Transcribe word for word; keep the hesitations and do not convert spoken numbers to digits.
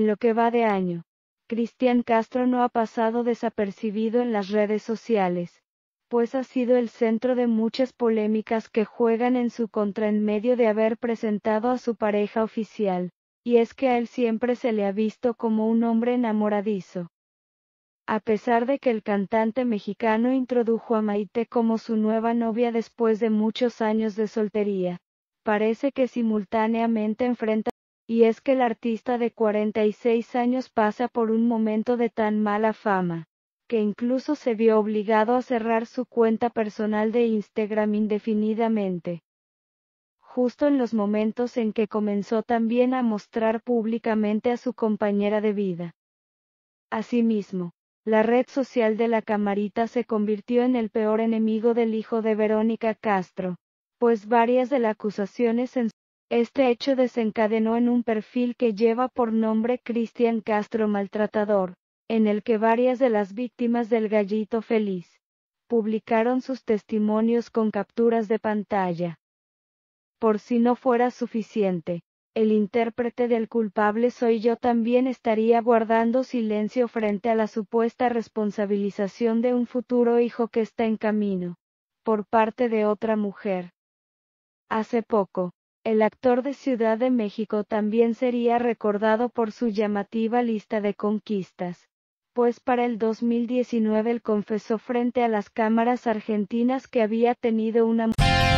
En lo que va de año, Cristian Castro no ha pasado desapercibido en las redes sociales, pues ha sido el centro de muchas polémicas que juegan en su contra en medio de haber presentado a su pareja oficial, y es que a él siempre se le ha visto como un hombre enamoradizo. A pesar de que el cantante mexicano introdujo a Maite como su nueva novia después de muchos años de soltería, parece que simultáneamente enfrenta, y es que el artista de cuarenta y seis años pasa por un momento de tan mala fama, que incluso se vio obligado a cerrar su cuenta personal de Instagram indefinidamente. Justo en los momentos en que comenzó también a mostrar públicamente a su compañera de vida. Asimismo, la red social de La Camarita se convirtió en el peor enemigo del hijo de Verónica Castro, pues varias de las acusaciones en este hecho desencadenó en un perfil que lleva por nombre Cristian Castro Maltratador, en el que varias de las víctimas del Gallito Feliz publicaron sus testimonios con capturas de pantalla. Por si no fuera suficiente, el intérprete del culpable soy yo también estaría guardando silencio frente a la supuesta responsabilización de un futuro hijo que está en camino, por parte de otra mujer. Hace poco, el actor de Ciudad de México también sería recordado por su llamativa lista de conquistas, pues para el dos mil diecinueve él confesó frente a las cámaras argentinas que había tenido una